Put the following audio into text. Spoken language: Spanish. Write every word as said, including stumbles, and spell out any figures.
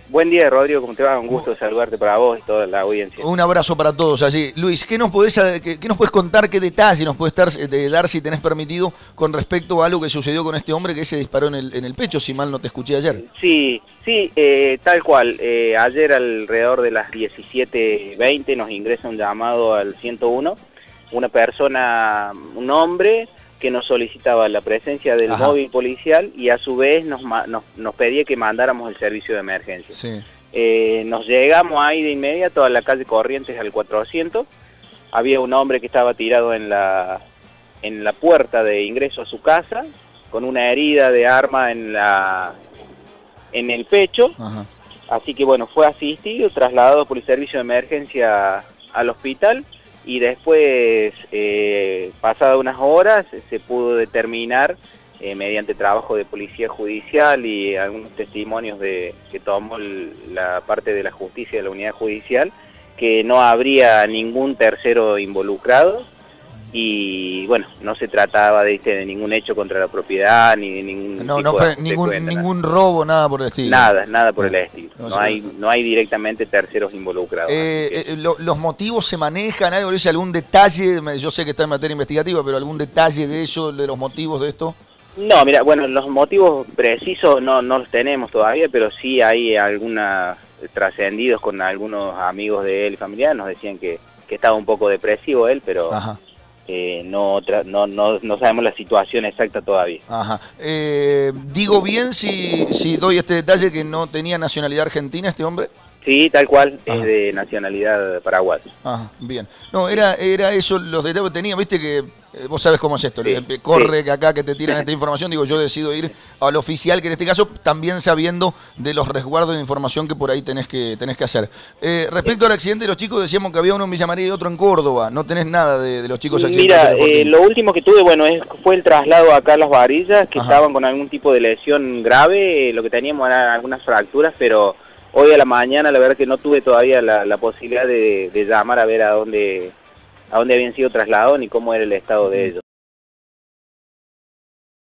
Buen día, Rodrigo, ¿cómo te va? Un gusto saludarte para vos y toda la audiencia. Un abrazo para todos allí. Luis, ¿qué nos podés, qué, qué nos podés contar, qué detalle nos podés dar, de dar, si tenés permitido, con respecto a algo que sucedió con este hombre que se disparó en el, en el pecho, si mal no te escuché ayer? Sí, sí, eh, tal cual. Eh, ayer alrededor de las diecisiete veinte nos ingresa un llamado al ciento uno. Una persona, un hombre, que nos solicitaba la presencia del Ajá. móvil policial y a su vez nos, nos, nos pedía que mandáramos el servicio de emergencia. Sí. Eh, nos llegamos ahí de inmediato a la calle Corrientes al cuatrocientos. Había un hombre que estaba tirado en la, en la puerta de ingreso a su casa, con una herida de arma en, la, en el pecho. Ajá. Así que bueno, fue asistido, trasladado por el servicio de emergencia al hospital. Y después, eh, pasadas unas horas, se pudo determinar, eh, mediante trabajo de policía judicial y algunos testimonios de, que tomó el, la parte de la justicia de la unidad judicial, que no habría ningún tercero involucrado y bueno, no se trataba de, de ningún hecho contra la propiedad ni de ningún no, tipo no de fue ningún, nada. ningún robo, nada por el estilo. Nada, nada por el estilo. No, No, no, hay, no hay directamente terceros involucrados. Eh, que... eh, lo, ¿Los motivos se manejan? ¿Algo dice algún detalle? Yo sé que está en materia investigativa, pero algún detalle de ello, de los motivos de esto. No, mira, bueno, los motivos precisos no, no los tenemos todavía, pero sí hay algunos trascendidos con algunos amigos de él y familiares. Nos decían que, que estaba un poco depresivo él, pero... Ajá. Eh, no, no, no, no sabemos la situación exacta todavía. Ajá. Eh, digo bien si, si doy este detalle, que no tenía nacionalidad argentina este hombre. Sí, tal cual, Ajá. Es de nacionalidad paraguaya. Ajá, bien. No, era, era eso, los detalles que tenía, viste que eh, vos sabés cómo es esto, Sí, corre sí. que acá que te tiran esta información, digo, yo decido ir al oficial, que en este caso también sabiendo de los resguardos de información que por ahí tenés que, tenés que hacer. Eh, respecto al accidente de los chicos, decíamos que había uno en Villa María y otro en Córdoba, no tenés nada de, de los chicos accidentados. Mira, eh, lo último que tuve, bueno, es, fue el traslado acá a Las Varillas, que Ajá. estaban con algún tipo de lesión grave, eh, lo que teníamos eran algunas fracturas, pero hoy a la mañana la verdad que no tuve todavía la, la posibilidad de, de llamar a ver a dónde, a dónde habían sido trasladados ni cómo era el estado de ellos.